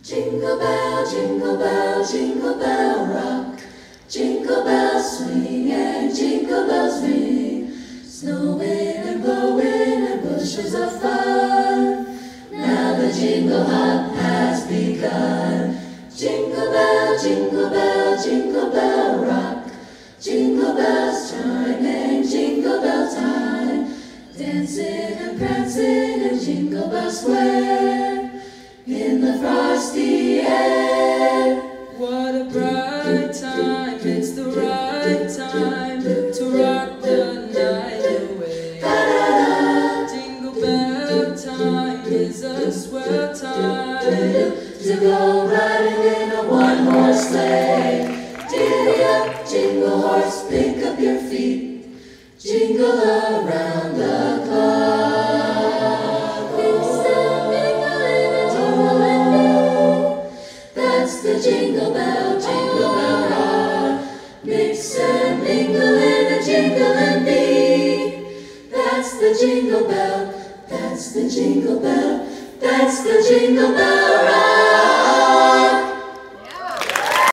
jingle bell, jingle bell rock. Jingle bells swing and jingle bells ring. Snowing and blowing and bushels of fun. Now the jingle hop has begun. Jingle bell, jingle bell, jingle bell rock. Jingle bells chime and jingle bell time. Dancing and prancing and jingle bells sway in the frosty air. What a bright time, it's the right time to rock the night away. Jingle bell time is a swell time to go riding in a one-horse sleigh. Giddy up, jingle horse, pick up your feet. Jingle around the clock. Mix and mingle in a jingle and me. That's the jingle bell rock. Mix and mingle in a jingle and be. That's the jingle bell, that's the jingle bell, that's the jingle bell rock.